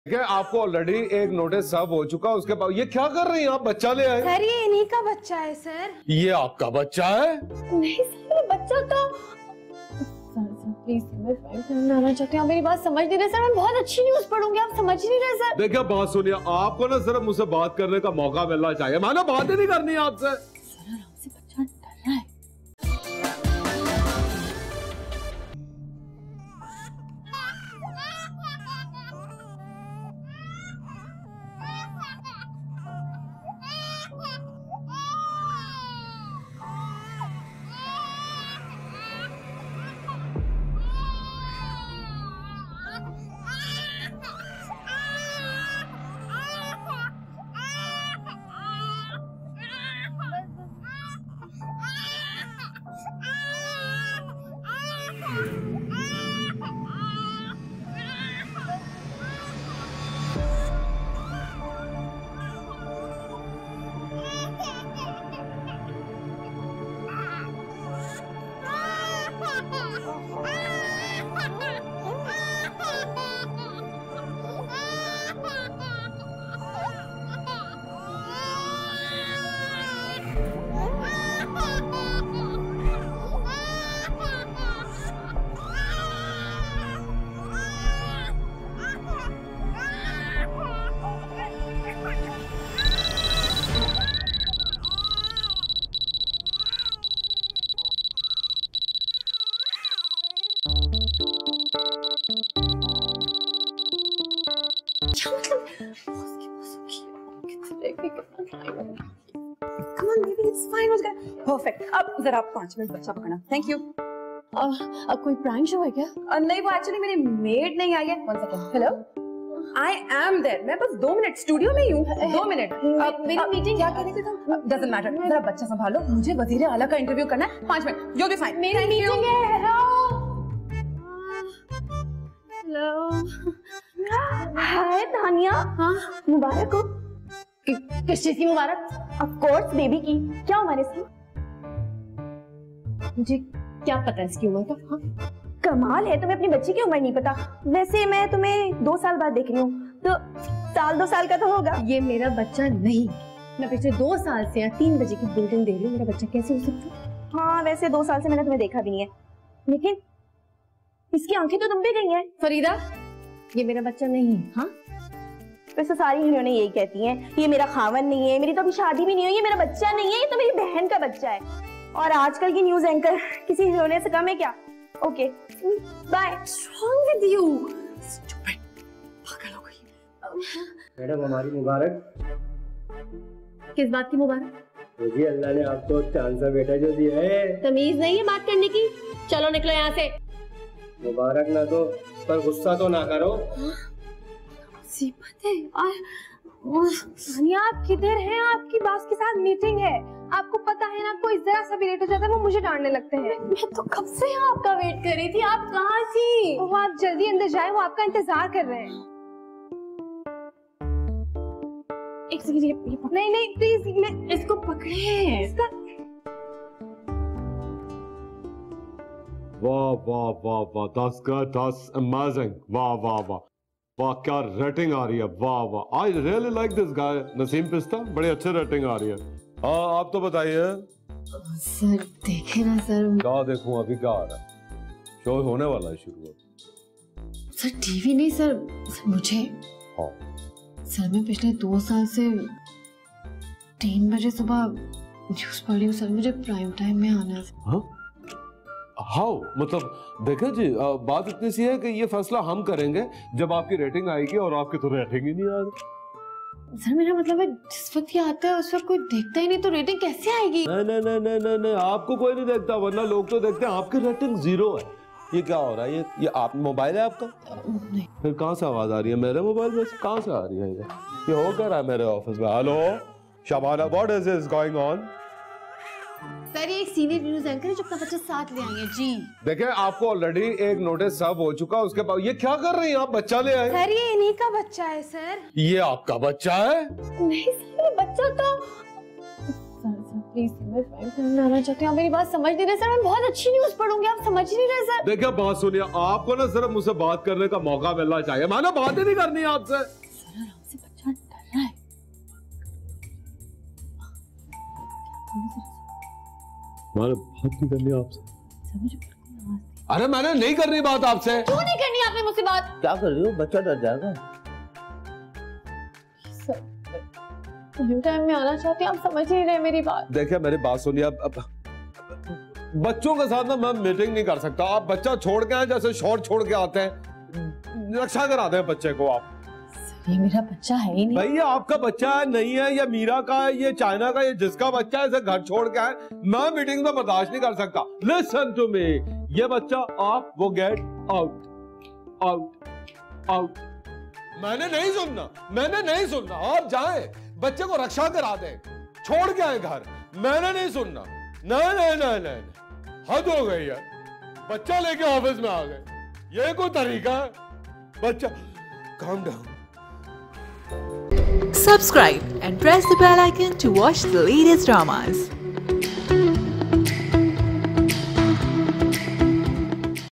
क्या आपको ऑलरेडी एक नोटिस सर्व हो चुका, उसके बाद ये क्या कर रही हैं आप? बच्चा ले आए। सर ये इन्हीं का बच्चा है सर। ये आपका बच्चा है? नहीं सर ये बच्चा तो सर प्लीज मैं फ्रेंड आना चाहती हूँ। मेरी बात समझ नहीं रहे सर। मैं बहुत अच्छी न्यूज पढ़ूंगी, आप समझ नहीं रहे सर। देखिए बात सुनिए, आपको ना सिर्फ मुझसे बात करने का मौका मिलना चाहिए, मैंने बात ही नहीं करनी आपसे। सर आराम से, बच्चा डर रहा है। परफेक्ट। अब जरा 5 मिनट बच्चा पकड़ना। Thank you. अब कोई प्रैंक शो है क्या? नहीं, वो एक्चुअली मेरी मेड नहीं आई है। 1 second. Hello, I am there. मैं बस 2 मिनट स्टूडियो में ही हूँ। 2 मिनट। मेरी मीटिंग क्या कह रही थी तुम? डजंट मैटर, जरा बच्चा संभालो, मुझे वजीर आला का इंटरव्यू करना है। 5 मिनट, you'll be fine। मेरी मीटिंग है। Hello hi Tania. हाँ मुबारक हो। किस चीज की मुबारक? ऑफ कोर्स बेबी की। क्या हमारे साथ? मुझे क्या पता इसकी उम्र का? हाँ? कमाल है, तुम्हें अपनी बच्ची की उम्र नहीं पता। वैसे मैं तुम्हें 2 साल बाद देख रही हूँ, तो साल 2 साल का तो होगा। ये मेरा बच्चा नहीं। मैं पिछले 2 साल से 3 बजे की बुलेटिन दे रही हूँ। मेरा बच्चा कैसे हो सकता? हाँ वैसे 2 साल से मैंने तुम्हें देखा भी नहीं है, लेकिन इसकी आंखें तो तुम भी गई हैं। फरीदा, ये मेरा बच्चा नहीं है। हाँ वैसे सारी हीरोइनें यही कहती हैं, ये मेरा खावन नहीं है, मेरी तो अभी शादी भी नहीं हुई, ये मेरा बच्चा नहीं है, ये तो मेरी बहन का बच्चा है। और आजकल की न्यूज एंकर किसी हीरोइने से कम है क्या? Okay bye. Wrong with you? Stupid, पागल हो गई। मैडम हमारी मुबारक। किस बात की मुबारक? जी अल्लाह ने आपको चांद सा बेटा जो दिया है। तमीज नहीं है बात करने की। चलो निकलो यहाँ से। मुबारक ना दो, पर गुस्सा तो ना करो। मुसीबत है। और सानिया आप किधर हैं? आपकी बॉस के साथ मीटिंग है। आपको पता है ना, कोई जरा सा भी लेट हो जाता है वो मुझे डांटने लगते हैं। मैं तो कब से आपका वेट कर रही थी। आप कहाँ थी? वो आप जल्दी अंदर जाए, वो आपका इंतजार कर रहे हैं। एक सेकंड, नहीं नहीं प्लीज, मैं इसको पकड़े। इसका वाह वाह वाह वाह, that's amazing। वाह वाह वाह वाह, क्या रेटिंग आ रही है। वाह वाह, I really like this guy. Naseem पिस्ता, बड़ी अच्छी रेटिंग आ रही है। हाँ आप तो बताइए। सर देखे ना सर। क्या देखूं, अभी क्या आ रहा है? शो होने वाला है शुरू। सर टीवी नहीं सर, मुझे। हाँ सर मैं पिछले 2 साल से 3 बजे सुबह न्यूज पढ़ रही हूँ सर। मुझे प्राइम टाइम में आना है। हाँ हाउ, मतलब देखें जी, बात इतनी सी है कि ये फैसला हम करेंगे जब आपकी रेटिंग आएगी, और आपकी तो रेटिंग ही नहीं आ रही। सर मेरा मतलब है जिस वक्त ये आता है उस वक्त कोई देखता ही नहीं, तो रेटिंग कैसे आएगी? नहीं नहीं नहीं नहीं नहीं नहीं, आपको कोई नहीं देखता, वरना लोग तो देखते हैं। आपकी रेटिंग 0 है। ये क्या हो रहा है? ये आप मोबाइल है आपका? नहीं। फिर कहाँ से आवाज आ रही है? मेरे मोबाइल में से कहाँ से आ रही है? ये हो क्या रहा है मेरे ऑफिस में? Hello Shabana, what is this going on? Sir ये एक सीनियर न्यूज एंकर है जो अपना बच्चा साथ ले आई है जी। देखिए आपको ऑलरेडी एक नोटिस सर्व हो चुका, उसके बाद ये क्या कर रही हैं आप? बच्चा ले आए। सर ये इन्हीं का बच्चा है सर। ये आपका बच्चा है? नहीं सर, बच्चा तो सर प्लीज मैं फ्रैंकलिन में आना चाहती हूँ। मेरी बात समझ नहीं रहे सर, मैं बहुत अच्छी न्यूज पढ़ूंगी, आप समझ ही नहीं रहे सर। देखिए बात सुनिए, आपको ना सिर्फ मुझसे बात करने का मौका मिलना चाहिए, मैंने बात ही नहीं करनी आपसे। सर आराम से, बच्चा डर रहा है। मैंने बात नहीं करनी आपसे। सर मुझे बिल्कुल आवाज नहीं। अरे मैंने नहीं करनी बात आपसे। क्यों नहीं करनी आपने मुझसे बात? क्या कर रही हो? बच्चा डर जाएगा। सर टाइम में आना चाहती हूँ, आप समझ ही नहीं रहे मेरी बात। देखिए मेरी बात सुनिए, अब बच्चों के साथ ना मैं मीटिंग नहीं कर सकता। आप बच्चा छोड़ के आए जैसे शॉर्ट छोड़ के आते हैं, रक्षा कराते हैं बच्चे को आप। ये मेरा बच्चा है ही नहीं। भैया आपका बच्चा है नहीं है, ये मीरा का है, ये चाइना का, ये जिसका बच्चा है इसे घर छोड़ के आए, मैं मीटिंग में बर्दाश्त नहीं कर सकता। लिसन टू मी, ये बच्चा आप, वो गेट आउट आउट आउट। मैंने नहीं सुनना, मैंने नहीं सुनना। आप जाएं, बच्चे को रक्षा करा दें, छोड़ के आए घर। मैंने नहीं सुनना। नहीं नहीं नहीं नहीं, हद हो गई है। बच्चा लेके ऑफिस में आ गए, ये कोई तरीका है? बच्चा, calm down. Subscribe and press the bell icon to watch the latest dramas.